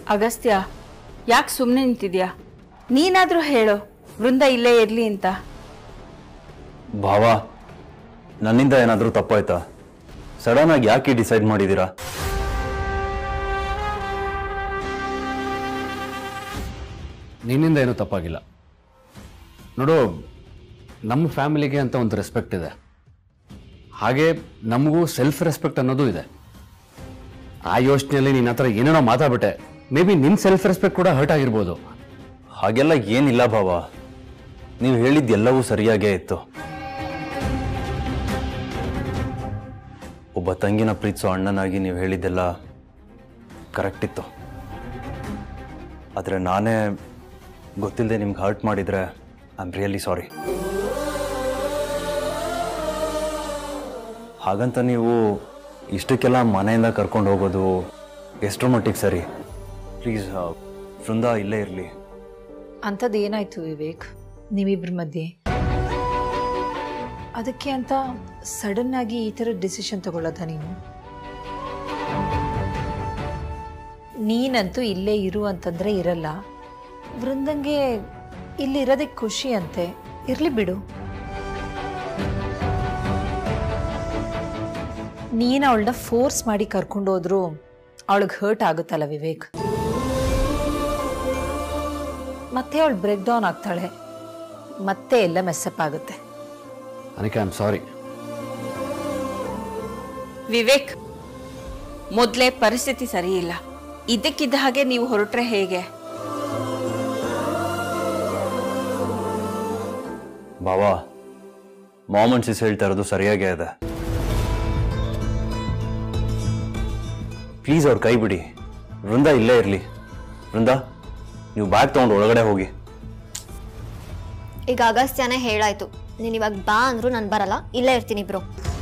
ಅಗಸ್ತ್ಯ, ಯಾಕೆ ಸುಮ್ಮನೆ ನಿಂತಿದ್ಯಾ? ನೀನಾದರೂ ಹೇಳು, ವೃಂದ ಇಲ್ಲೇ ಇರಲಿ ಅಂತ. ಭಾವ, ನನ್ನಿಂದ ಏನಾದರೂ ತಪ್ಪಾಯ್ತಾ? ಸಡನ್ ಆಗಿ ಯಾಕೆ ಡಿಸೈಡ್ ಮಾಡಿದ್ದೀರಾ? ನಿನ್ನಿಂದ ಏನೂ ತಪ್ಪಾಗಿಲ್ಲ ನೋಡು. ನಮ್ಮ ಫ್ಯಾಮಿಲಿಗೆ ಅಂತ ಒಂದು ರೆಸ್ಪೆಕ್ಟ್ ಇದೆ, ಹಾಗೆ ನಮಗೂ ಸೆಲ್ಫ್ ರೆಸ್ಪೆಕ್ಟ್ ಅನ್ನೋದು ಇದೆ. ಆ ಯೋಚನೆಯಲ್ಲಿ ನಿನ್ನ ಹತ್ರ ಏನೇನೋ ಮಾತಾಡ್ಬಿಟ್ಟೆ. ಮೇ ಬಿ ನಿನ್ನ ಸೆಲ್ಫ್ ರೆಸ್ಪೆಕ್ಟ್ ಕೂಡ ಹರ್ಟ್ ಆಗಿರ್ಬೋದು. ಹಾಗೆಲ್ಲ ಏನಿಲ್ಲ ಭಾವ, ನೀವು ಹೇಳಿದ್ದೆಲ್ಲವೂ ಸರಿಯಾಗೇ ಇತ್ತು. ಒಬ್ಬ ತಂಗಿನ ಪ್ರೀತಿಸೋ ಅಣ್ಣನಾಗಿ ನೀವು ಹೇಳಿದ್ದೆಲ್ಲ ಕರೆಕ್ಟ್ ಇತ್ತು. ಆದರೆ ನಾನೇ ಗೊತ್ತಿಲ್ಲದೆ ನಿಮ್ಗೆ ಹರ್ಟ್ ಮಾಡಿದರೆ ಐ ಆಮ್ ರಿಯಲಿ ಸಾರಿ. ಹಾಗಂತ ನೀವು ಇಷ್ಟಕ್ಕೆಲ್ಲ ಮನೆಯಿಂದ ಕರ್ಕೊಂಡು ಹೋಗೋದು ಎಷ್ಟರ ಮಟ್ಟಿಗೆ ಸರಿ? ಪ್ಲೀಸ್ ವೃಂದ ಇಲ್ಲೇ ಇರಲಿ. ಅಂಥದ್ದು ಏನಾಯ್ತು ವಿವೇಕ್ ನೀವಿಬ್ಬರ ಮಧ್ಯೆ? ಅದಕ್ಕೆ ಅಂತ ಸಡನ್ ಆಗಿ ಈ ಥರ ಡಿಸಿಷನ್ ತಗೊಳ್ಳೋದ ನೀನು? ನೀನಂತೂ ಇಲ್ಲೇ ಇರು ಅಂತಂದ್ರೆ ಇರಲ್ಲ. ವೃಂದಂಗೆ ಇಲ್ಲಿ ಇರೋದಕ್ಕೆ ಖುಷಿ ಅಂತೆ, ಇರ್ಲಿ ಬಿಡು. ನೀನು ಅವಳನ್ನ ಫೋರ್ಸ್ ಮಾಡಿ ಕರ್ಕೊಂಡು ಹೋದ್ರು ಅವಳಿಗೆ ಹರ್ಟ್ ಆಗುತ್ತಲ್ಲ ವಿವೇಕ್. ಮತ್ತೆ ಅವಳು ಬ್ರೇಕ್ ಡೌನ್ ಆಗ್ತಾಳೆ, ಮತ್ತೆ ಎಲ್ಲ ಮೆಸ್ಸಪ್ ಆಗುತ್ತೆ. Anika, I am sorry. Vivek, ಮೊದಲೇ ಪರಿಸ್ಥಿತಿ ಸರಿ ಇಲ್ಲ. ಇದಕ್ಕಿದ್ದ ಹಾಗೆ ನೀವು ಹೊರಟ್ರೆ ಹೇಗೆ? ಭಾವ, ಮಾಮ್ ಅಂಡ್ ಸಿಸ್ ಹೇಳ್ತಾ ಇರೋದು ಸರಿಯಾಗೇ ಇದೆ. ಪ್ಲೀಸ್ ಅವ್ರ ಕೈ ಬಿಡಿ. ವೃಂದ ಇಲ್ಲೇ ಇರಲಿ. ವೃಂದ, ನೀವು ಬ್ಯಾಗ್ ತಗೊಂಡು ಒಳಗಡೆ ಹೋಗಿ. ಈಗ ಅಗಸ್ತ್ಯನೇ ಹೇಳಾಯ್ತು, ನೀನು ಇವಾಗ ಬಾ ಅಂದ್ರು ನಾನು ಬರಲ್ಲ, ಇಲ್ಲೇ ಇರ್ತೀನಿ bro.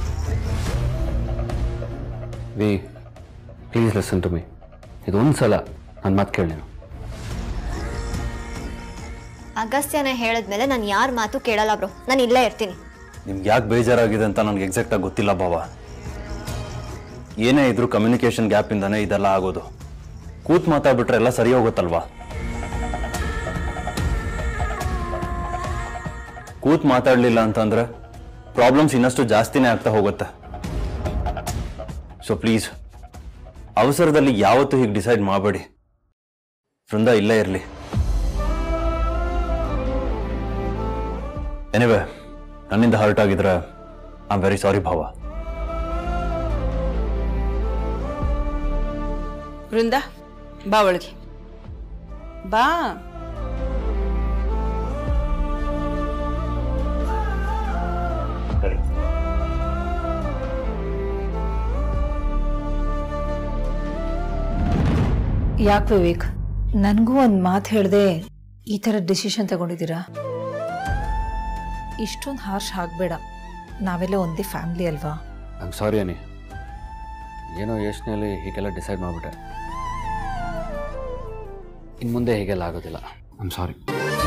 V, please listen to me. ಇದೊಂದು ಸಲ ನನ್ನ ಮಾತು ಕೇಳಿ ನೀನು. ಅಗಸ್ತ್ಯನೇ ಹೇಳಿದ್ಮೇಲೆ ನಾನು ಯಾರ ಮಾತು ಕೇಳಲ್ಲ ಬ್ರೋ, ನಾನು ಇಲ್ಲೇ ಇರ್ತೀನಿ. ನಿಮ್ಗೆ ಯಾಕೆ ಬೇಜಾರಾಗಿದೆ ಅಂತ ನನಗೆ ಎಕ್ಸಾಕ್ಟಾಗಿ ಗೊತ್ತಿಲ್ಲ ಭಾವ. ಏನೇ ಇದ್ರೂ ಕಮ್ಯುನಿಕೇಶನ್ ಗ್ಯಾಪಿಂದಾನೇ ಇದೆಲ್ಲ ಆಗೋದು. ಕೂತ್ ಮಾತಾಡ್ಬಿಟ್ರೆ ಎಲ್ಲ ಸರಿ ಹೋಗುತ್ತಲ್ವಾ? ಕೂತ್ ಮಾತಾಡಲಿಲ್ಲ ಅಂತಂದ್ರೆ ಪ್ರಾಬ್ಲಮ್ಸ್ ಇನ್ನಷ್ಟು ಜಾಸ್ತಿನೇ ಆಗ್ತಾ ಹೋಗುತ್ತೆ. ಸೊ ಪ್ಲೀಸ್, ಅವಸರದಲ್ಲಿ ಯಾವತ್ತೂ ಹೀಗೆ ಡಿಸೈಡ್ ಮಾಡಬೇಡಿ. ವೃಂದ ಇಲ್ಲೇ ಇರಲಿ. ಎನಿವೆ, ನನ್ನಿಂದ ಹರ್ಟ್ ಆಗಿದ್ರೆ ಐ ಆಮ್ ವೆರಿ ಸಾರಿ ಭಾವ. ವೃಂದ, ಬಾ ಒಳಗೆ ಬಾ. ಯಾಕೆ ವಿವೇಕ್, ನನಗೂ ಒಂದು ಮಾತು ಹೇಳ್ದೆ ಈ ಥರ ಡಿಸಿಷನ್ ತಗೊಂಡಿದ್ದೀರಾ? ಇಷ್ಟೊಂದು ಹಾರ್ಷ್ ಆಗಬೇಡ, ನಾವೆಲ್ಲ ಒಂದೇ ಫ್ಯಾಮಿಲಿ ಅಲ್ವಾ? ಐ ಆಮ್ ಸಾರಿ ಅನಿ, ಏನೋ ಯೋಚನೆಯಲ್ಲಿ ಹೀಗೆಲ್ಲ ಡಿಸೈಡ್ ಮಾಡಿಬಿಟ್ಟೆ. ಇನ್ನು ಮುಂದೆ ಹೀಗೆಲ್ಲ ಆಗೋದಿಲ್ಲ. I am sorry.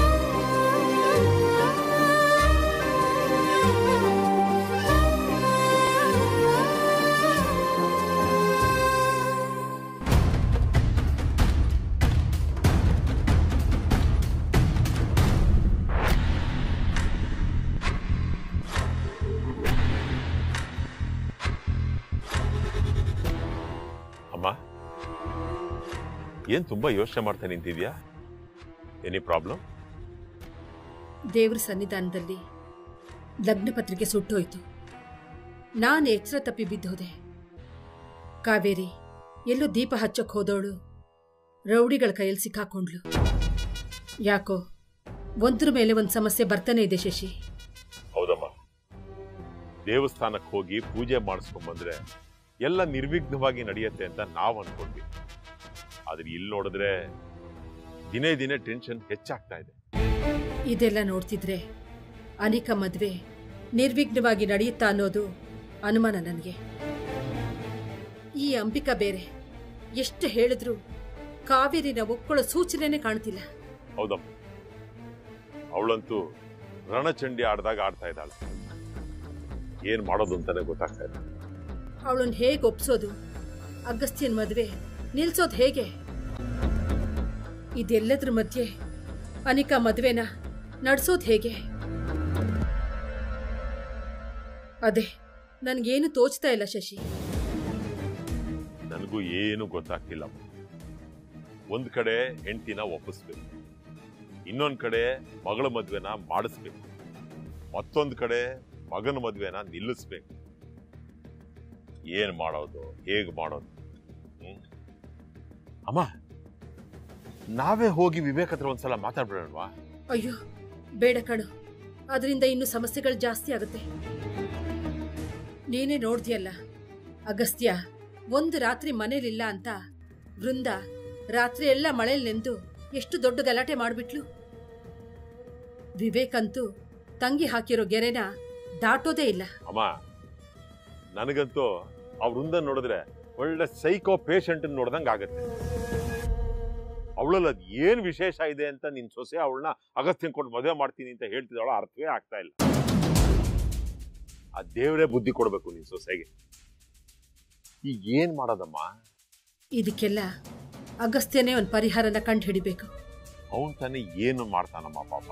ಅಮ್ಮ, ಏನ್ ತುಂಬಾ ಯೋಚನೆ ಮಾಡ್ತಾ ನಿಂತಿದ್ಯಾ? Any problem? ದೇವ್ರ ಸನ್ನಿಧಾನದಲ್ಲಿ ಲಗ್ನ ಪತ್ರಿಕೆ ಸುಟ್ಟೋಯ್ತು. ನಾನು ಎಚ್ಚರ ತಪ್ಪಿ ಬಿದ್ದೋದೆ. ಕಾವೇರಿ ಎಲ್ಲೋ ದೀಪ ಹಚ್ಚೋಕ್ ಹೋದವಳು ರೌಡಿಗಳ ಕೈಯಲ್ಲಿ ಸಿಕ್ಕಾಕೊಂಡ್ಲು. ಯಾಕೋ ಒಂದ್ರ ಮೇಲೆ ಒಂದು ಸಮಸ್ಯೆ ಬರ್ತಾನೆ ಇದೆ ಶಶಿ. ಹೌದಮ್ಮ, ದೇವಸ್ಥಾನಕ್ಕೆ ಹೋಗಿ ಪೂಜೆ ಮಾಡಿಸ್ಕೊಂಡ್ಬಂದ್ರೆ ಎಲ್ಲ ನಿರ್ವಿಘ್ನವಾಗಿ ನಡೆಯುತ್ತೆ ಅಂತ ನಾವು ಅನ್ಕೊಂಡ್ವಿ. ಆದ್ರೆ ಇಲ್ಲಿ ನೋಡಿದ್ರೆ ದಿನೇ ದಿನೇ ಟೆನ್ಷನ್ ಹೆಚ್ಚಾಗ್ತಾ ಇದೆ. ಇದೆಲ್ಲ ನೋಡ್ತಿದ್ರೆ ಅನಿಕಾ ಮದ್ವೆ ನಿರ್ವಿಘ್ನವಾಗಿ ನಡೆಯುತ್ತಾ ಅನ್ನೋದು ಅನುಮಾನ ನನಗೆ. ಈ ಅಂಬಿಕಾ ಬೇರೆ ಎಷ್ಟು ಹೇಳಿದ್ರು ಕಾವೇರಿನ ಒಪ್ಕೊಳ್ಳೋ ಸೂಚನೆನೇ ಕಾಣ್ತಿಲ್ಲ. ಹೌದಮ್ಮ, ಅವಳಂತೂ ರಣಚಂಡಿ ಆಡ್ದಾಗ ಆಡ್ತಾ ಇದ್ದಾಳೆ. ಏನ್ ಮಾಡೋದು ಅಂತಾನೆ ಗೊತ್ತಾಗ್ತಾ ಇದೆ. ಅವಳನ್ನ ಹೇಗೆ ಒಪ್ಸೋದು, ಅಗಸ್ತ್ಯನ್ ಮದ್ವೆ ನಿಲ್ಸೋದು ಹೇಗೆ? ಇದೆಲ್ಲದ್ರ ಮಧ್ಯೆ ಅನಿಕಾ ಮದುವೆನ ನಡೆಸೋದು ಹೇಗೆ? ಅದೇ ನನಗೇನು ತೋಚ್ತಾ ಇಲ್ಲ ಶಶಿ. ನನಗೂ ಏನು ಗೊತ್ತಾಗ್ತಿಲ್ಲ. ಒಂದ್ ಕಡೆ ಹೆಂಡತಿನ ಒಪ್ಪಿಸ್ಬೇಕು, ಇನ್ನೊಂದ್ ಕಡೆ ಮಗಳ ಮದ್ವೆನ ಮಾಡಿಸ್ಬೇಕು, ಮತ್ತೊಂದ್ ಕಡೆ ಮಗನ ಮದ್ವೆನ ನಿಲ್ಲಿಸ್ಬೇಕು. ಏನ್ ಮಾಡೋದು, ಹೇಗ್ ಮಾಡೋದು? ಅಮ್ಮ, ನಾವೇ ಹೋಗಿ ವಿವೇಕ್ ಹತ್ರ ಒಂದ್ಸಲ ಮಾತಾಡ್ಬಿಡೋಣವಾ? ಅಯ್ಯೋ ಬೇಡ ಕಣು, ಅದರಿಂದ ಇನ್ನು ಸಮಸ್ಯೆಗಳು ಜಾಸ್ತಿ ಆಗುತ್ತೆ. ನೀನೇ ನೋಡ್ದಿಯಲ್ಲ, ಅಗಸ್ತ್ಯ ಒಂದು ರಾತ್ರಿ ಮನೇಲಿಲ್ಲ ಅಂತ ವೃಂದ ರಾತ್ರಿ ಎಲ್ಲ ಮಳೆಯಲ್ಲಿ ನೆಂದು ಎಷ್ಟು ದೊಡ್ಡ ಗಲಾಟೆ ಮಾಡ್ಬಿಟ್ಲು. ವಿವೇಕ್ ಅಂತೂ ತಂಗಿ ಹಾಕಿರೋ ಗೆರೆನ ದಾಟೋದೇ ಇಲ್ಲ. ಅಮ್ಮ, ನನಗಂತೂ ಆ ವೃಂದ ನೋಡಿದ್ರೆ ಒಳ್ಳೆ ಸೈಕೋ ಪೇಷಂಟ್ ನೋಡ್ದಂಗ ಆಗತ್ತೆ. ಅವಳಲ್ಲಿ ಅದ್ ಏನ್ ವಿಶೇಷ ಇದೆ ಅಂತ ನಿನ್ ಸೊಸೆ ಅವಳನ್ನ ಅಗಸ್ತ್ಯನ್ ಕೊಟ್ಟು ಮದುವೆ ಮಾಡ್ತೀನಿ ಅಂತ ಹೇಳ್ತಿದ್ದಾಳ, ಅರ್ಥವೇ ಆಗ್ತಾ ಇಲ್ಲ. ಆ ದೇವರೇ ಬುದ್ಧಿ ಕೊಡ್ಬೇಕು ನಿನ್ ಸೊಸೆಗೆ. ಈಗ ಏನ್ ಮಾಡೋದಮ್ಮ? ಇದಕ್ಕೆಲ್ಲ ಅಗಸ್ತ್ಯನೇ ಒಂದು ಪರಿಹಾರನ ಕಂಡು ಹಿಡಿಬೇಕು. ಅವನ್ ತಾನೇ ಏನು ಮಾಡ್ತಾನಮ್ಮ ಪಾಪ.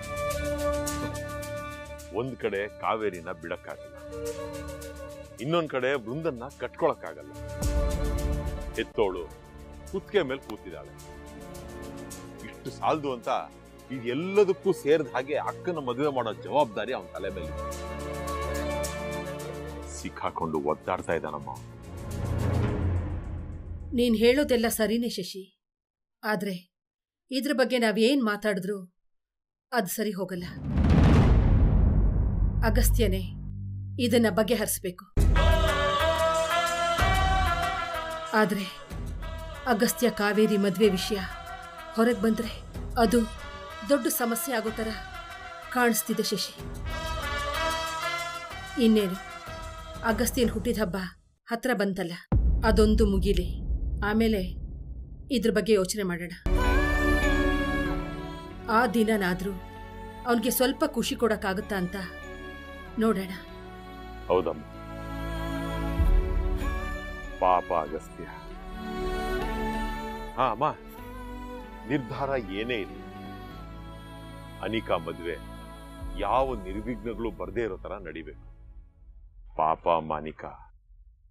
ಒಂದ್ ಕಡೆ ಕಾವೇರಿನ ಬಿಡಕ್ಕಾಗಲ್ಲ, ಇನ್ನೊಂದ್ ಕಡೆ ವೃಂದನ್ನ ಕಟ್ಕೊಳಕ್ಕಾಗಲ್ಲ. ಎತ್ತೋಳು ಕುತ್ತಿಗೆ ಮೇಲೆ ಕೂತಿದ್ದಾಳೆ. ಇಷ್ಟು ಸಾಲದು ಅಂತ ಇದೆಲ್ಲದಕ್ಕೂ ಸೇರಿದ ಹಾಗೆ ಅಕ್ಕನ ಮದುವೆ ಮಾಡೋ ಜವಾಬ್ದಾರಿ ಅವನ ತಲೆ ಮೇಲೆ ಸಿಕ್ಕಾಕೊಂಡು ಒದ್ದಾಡ್ತಾ ಇದ್ದಾನಮ್ಮ. ನೀನ್ ಹೇಳೋದೆಲ್ಲ ಸರಿನೇ ಶಶಿ, ಆದ್ರೆ ಇದ್ರ ಬಗ್ಗೆ ನಾವೇನ್ ಮಾತಾಡಿದ್ರು ಅದು ಸರಿ ಹೋಗಲ್ಲ. ಅಗಸ್ತ್ಯನೇ ಇದನ್ನ ಬಗೆಹರಿಸ್ಬೇಕು. ಆದ್ರೆ ಅಗಸ್ತ್ಯ ಕಾವೇರಿ ಮದ್ವೆ ವಿಷಯ ಹೊರಗೆ ಬಂದ್ರೆ ಅದು ದೊಡ್ಡ ಸಮಸ್ಯೆ ಆಗೋ ಥರ ಕಾಣಿಸ್ತಿದೆ ಶಶಿ. ಇನ್ನೇನು ಅಗಸ್ತ್ಯನ ಹುಟ್ಟಿದ ಹಬ್ಬ ಹತ್ರ ಬಂತಲ್ಲ, ಅದೊಂದು ಮುಗಿಲಿ, ಆಮೇಲೆ ಇದ್ರ ಬಗ್ಗೆ ಯೋಚನೆ ಮಾಡೋಣ. ಆ ದಿನನಾದ್ರೂ ಅವನಿಗೆ ಸ್ವಲ್ಪ ಖುಷಿ ಕೊಡಕ್ಕಾಗುತ್ತಾ ಅಂತ ನೋಡೋಣ. ಹೌದಮ್ಮ, ಪಾಪ ಅಗಸ್ತ್ಯ. ಹಾ ಅಮ್ಮ, ನಿರ್ಧಾರ ಏನೇ ಇಲ್ಲ, ಅನಿಕಾ ಮದುವೆ ಯಾವ ನಿರ್ವಿಘ್ನಗಳು ಬರ್ದೇ ಇರೋ ತರ ನಡಿಬೇಕು. ಪಾಪ ಅಮ್ಮ ಅನಿಕಾ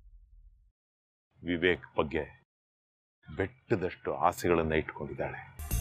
ವಿವೇಕ್ ಬಗ್ಗೆ ಬೆಟ್ಟದಷ್ಟು ಆಸೆಗಳನ್ನ ಇಟ್ಕೊಂಡಿದ್ದಾಳೆ.